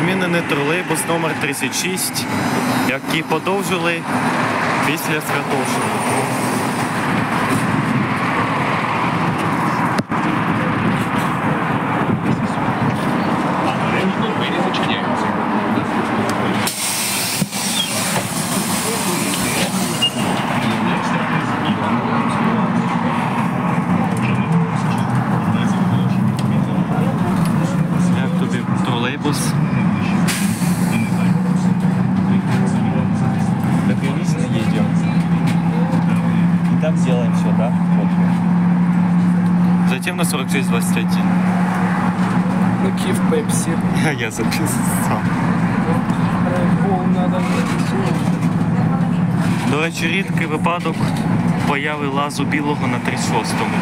змінений тролейбус номер 36, який подовжили після Святошина. Як тобі тролейбус? Договорились, едем. И там сделаем все, да? Вот. Затем на 46-21. На Киев Пепси. Я записав. Пол надо написать. До речі, рідкий випадок появи лазу білого на 36-му.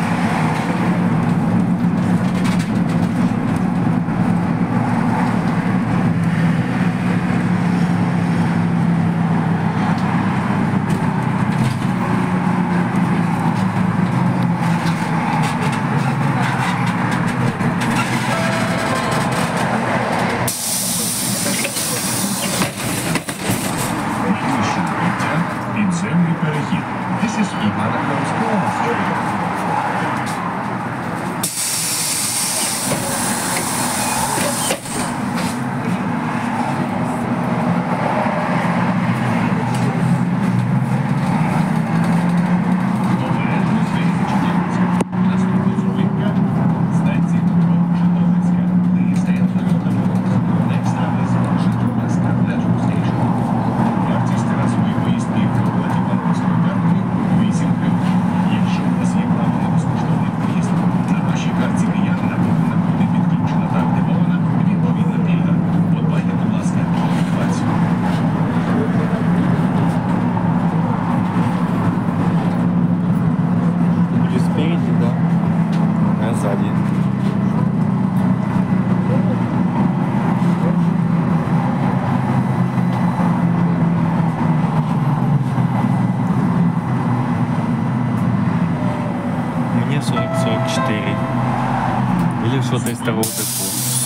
Підземний перехід. This is Івано-Франківська стрілка. Обережно двері зачиняються. Наступна зупинка станція метро Житомирська. Please stay on the road. Next stop is Житомирська Metro Station. Вартість разової поїздки в роботі Банковської карти 8 гривень. Якщо у вас є право на безкоштовний проїзд, на вашій карті киянина повинна бути підключена та активована відповідна пільга. Подбайте, будь ласка, про активацію. Или спереди, да? А сзади. Мне 40-44. Или что-то из того типу.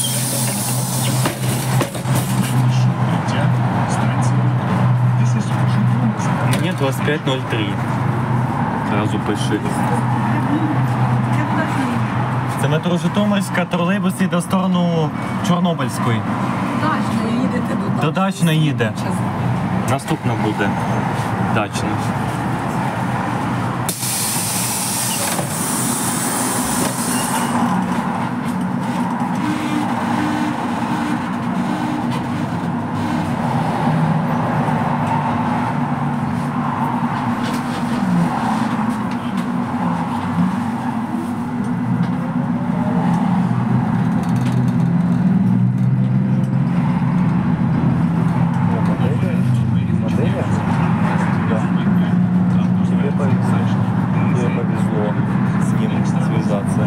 Укриття станція метро. This is Житомирська. Мне 25.03. Сразу пиши. Це метро Житомирська, тролейбус йде в сторону Чорнобильської. Дачно їдете до До Дачної їде. Час. Наступна буде Дачна. Модели? Да. Тебе повезло с ним связаться.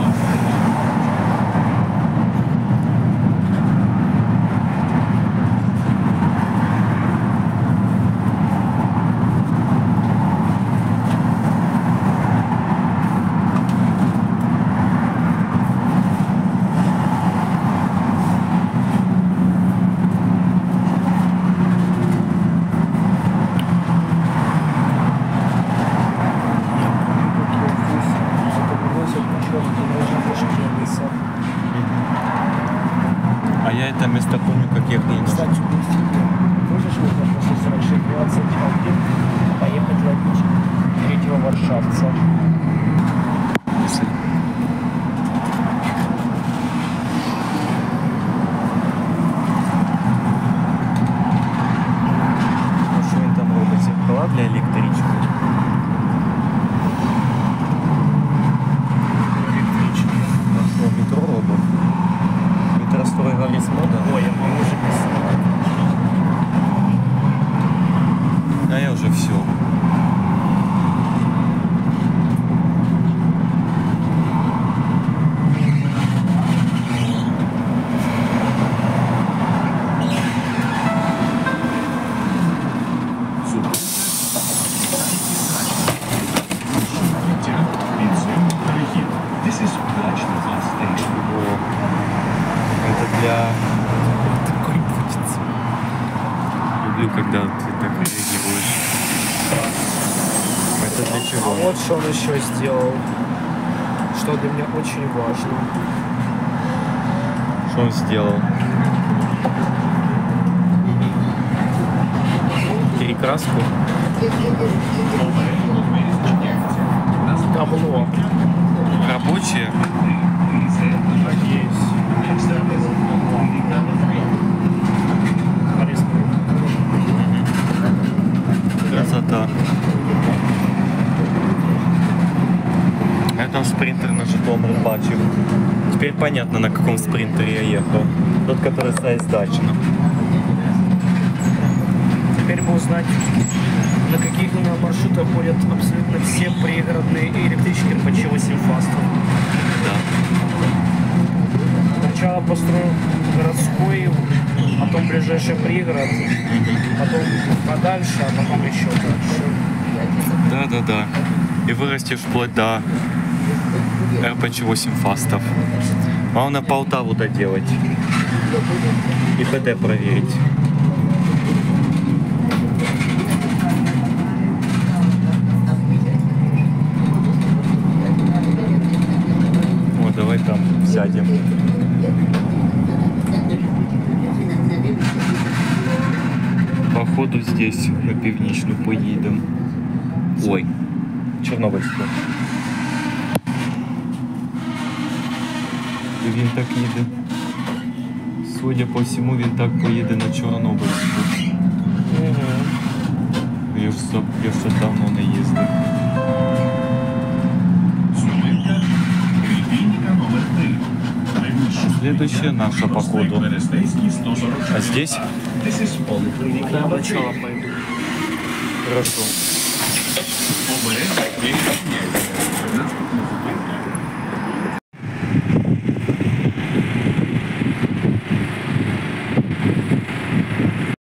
А я это место помню, как ехал. Кстати, можешь вот на 46-21 поехать ловить третьего варшавца? Що він там робить? Зеркала для електрички? А що, метро робить? Метрострой Горисмода? Ой, а мы уже писали. А я уже все. This is Dachna bus station. Это для... Такой когда ты так реагируешь. Это для А чего? вот что он еще сделал, что для меня очень важно. Что он сделал? Перекраску? Табло. Рабочее? Надеюсь. Красота. Это спринтер на Житомир бачив. Теперь понятно, на каком спринтере я ехал. Тот, который стоит сдачно. Теперь бы узнать, на каких именно маршрутах ходят абсолютно все пригородные и электрички РПЧ-8 фастов. Да. Сначала построю городской, потом ближайший пригород, потом подальше, а потом еще дальше. Да. И вырастешь вплоть до РПЧ-8 фастов. Главное Полтаву доделать. И ПД проверить. О, давай там сядем. Походу здесь на Північну поїдемо. Ой, Чорнобильську. І він так їде. Судя по всьому, він так поїде на Чорнобильську. Я ж давно не їздив. Зупинка. Лінійка номер 3. Следующая наша, походу. Берестейський 146. А здесь? This is Polyclinic number 3. Сначала пойду. Хорошо. Обережно.